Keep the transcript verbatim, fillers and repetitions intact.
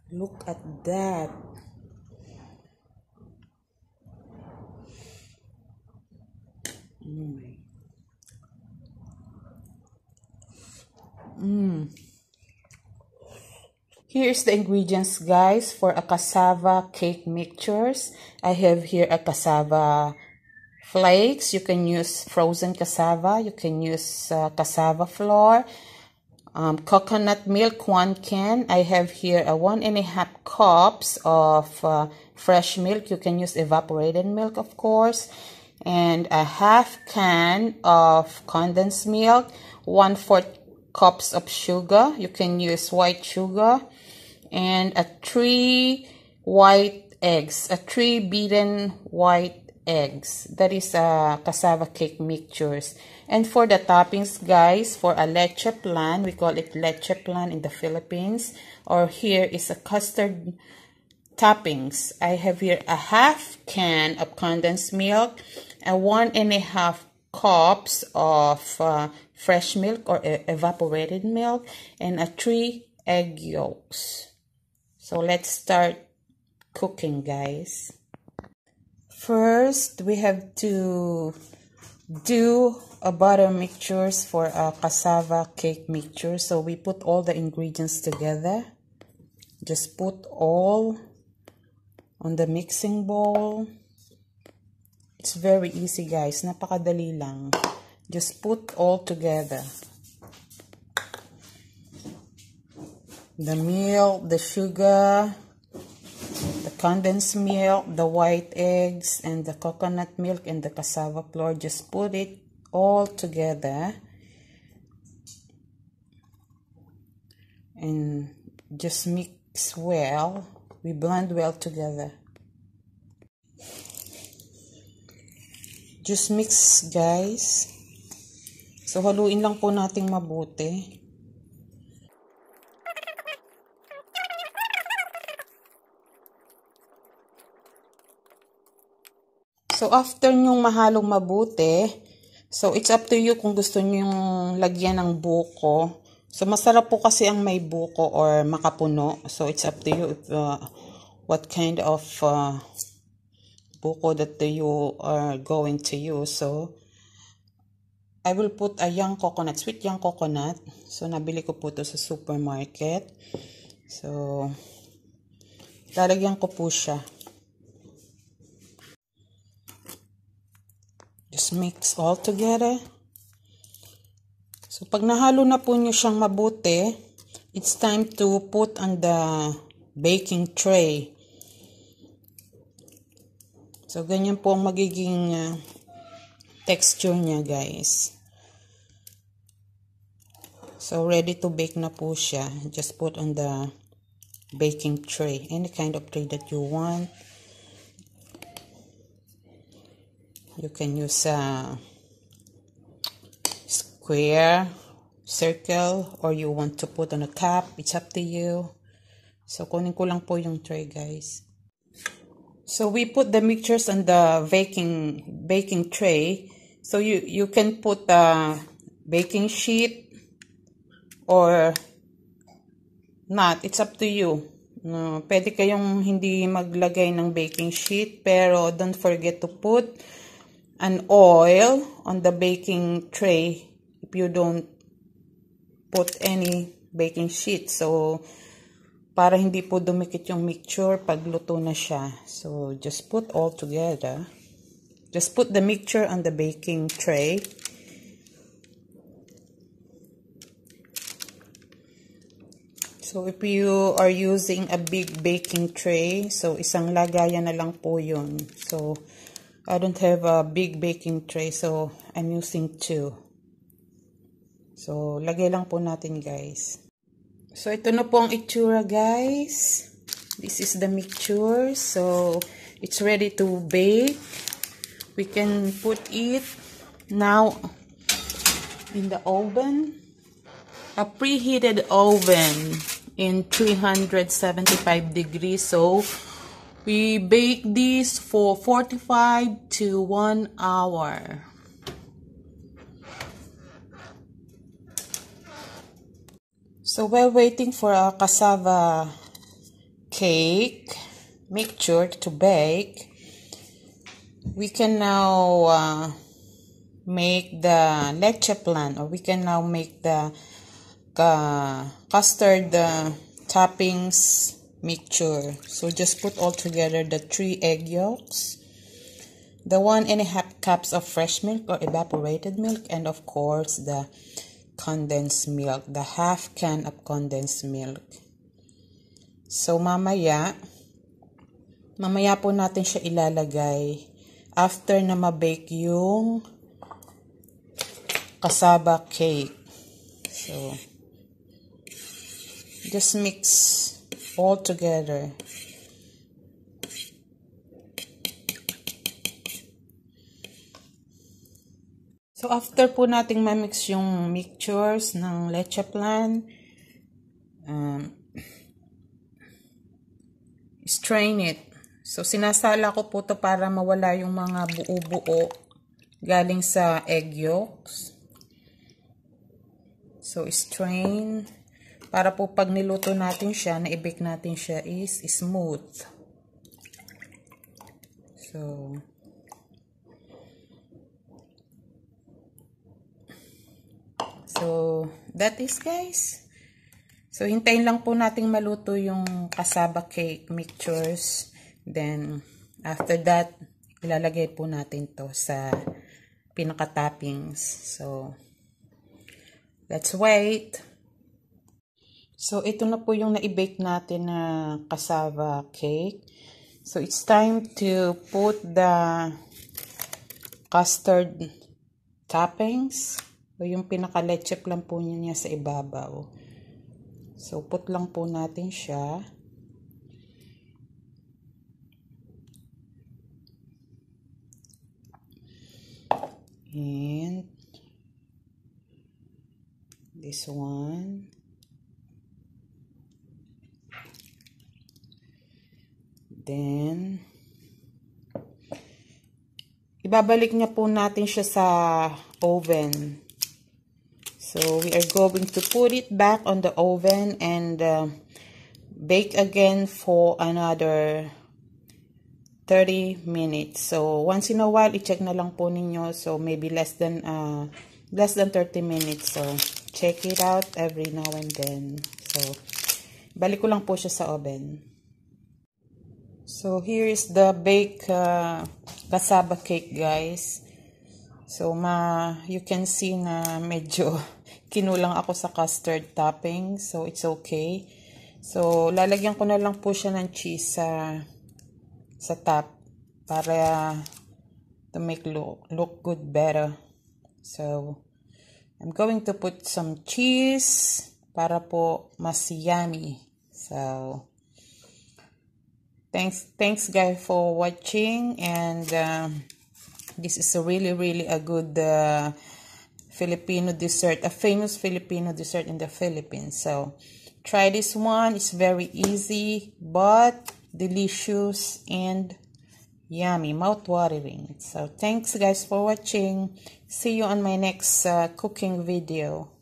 Look at that. Mm. Mm. Here's the ingredients, guys, for a cassava cake mixtures. I have here a cassava flakes. You can use frozen cassava. You can use uh, cassava flour. Um, coconut milk, one can. I have here a one and a half cups of uh, fresh milk. You can use evaporated milk, of course. And a half can of condensed milk. One fourth cups of sugar. You can use white sugar. And a three white eggs. A three beaten white eggs. That is a cassava cake mixtures. And for the toppings, guys, for a leche plan, we call it leche plan in the Philippines, or here is a custard toppings. I have here a half can of condensed milk, a one and a half cups of uh, fresh milk or uh, evaporated milk, and a three egg yolks. So let's start cooking, guys. First, we have to do a butter mixtures for a cassava cake mixture. So we put all the ingredients together. Just put all on the mixing bowl. It's very easy, guys. Napakadali lang. Just put all together. The milk, the sugar, the condensed milk, the white eggs, and the coconut milk and the cassava flour. Just put it all together and just mix well. We blend well together. Just mix, guys. So haluin lang po nating mabuti. So, after nyong mahalong mabuti, so it's up to you kung gusto nyong lagyan ng buko. So, masarap po kasi ang may buko or makapuno. So, it's up to you if, uh, what kind of uh, buko that you are going to use. So, I will put a young coconut, sweet young coconut. So, nabili ko po ito sa supermarket. So, lalagyan ko po siya. Just mix all together. So, pag nahalo na po nyo siyang mabuti, it's time to put on the baking tray. So, ganyan po ang magiging uh, texture niya, guys. So, ready to bake na po siya. Just put on the baking tray. Any kind of tray that you want. You can use a square, circle, or you want to put on a cup. It's up to you. So, kunin ko lang po yung tray, guys. So, we put the mixtures on the baking baking tray. So, you, you can put a baking sheet or not. It's up to you. No, pwede kayong hindi maglagay ng baking sheet, pero don't forget to put an oil on the baking tray if you don't put any baking sheet. So, para hindi po dumikit yung mixture pag luto na siya. So, just put all together. Just put the mixture on the baking tray. So, if you are using a big baking tray, so isang lagayan na lang po yun. So, I don't have a big baking tray, so I'm using two. So, lagay lang po natin, guys. So, ito na po ang itsura, guys. This is the mixture. So, it's ready to bake. We can put it now in the oven. A preheated oven in three hundred seventy-five degrees. So, we bake this for forty-five to one hour. So while waiting for our cassava cake mixture to bake, we can now uh, make the leche flan, or we can now make the uh, custard uh, toppings mixture. So just put all together the three egg yolks, the one and a half cups of fresh milk or evaporated milk, and of course the condensed milk, the half can of condensed milk. So mamaya, mamaya po natin siya ilalagay after na ma-bake yung cassava cake. So just mix all together. So after po nating ma-mix yung mixtures ng leche flan, um, strain it. So sinasala ko po to para mawala yung mga buo-buo galing sa egg yolks. So strain para po pag niluto natin siya, na-i-bake natin siya is smooth. So So, that is guys. So, hintayin lang po nating maluto yung cassava cake mixtures. Then, after that, ilalagay po natin to sa pinaka-toppings. So, let's wait. So, ito na po yung na-i-bake natin na cassava cake. So, it's time to put the custard toppings. O yung pinaka-leche lang po niya sa ibabaw. So, put lang po natin siya. And this one. Then, ibabalik niya po natin siya sa oven. So, we are going to put it back on the oven and uh, bake again for another thirty minutes. So, once in a while, i-check na lang po ninyo. So, maybe less than uh, less than thirty minutes. So, check it out every now and then. So, balik ko lang po siya sa oven. So, here is the baked uh, cassava cake, guys. So, ma, you can see na medyo kinulang ako sa custard topping. So, it's okay. So, lalagyan ko na lang po siya ng cheese sa, sa top para to make look, look good better. So, I'm going to put some cheese para po mas yummy. So, thanks, thanks guys for watching, and um, this is a really, really a good uh, Filipino dessert, a famous Filipino dessert in the Philippines. So, try this one. It's very easy, but delicious and yummy, mouth-watering. So, thanks guys for watching. See you on my next uh, cooking video.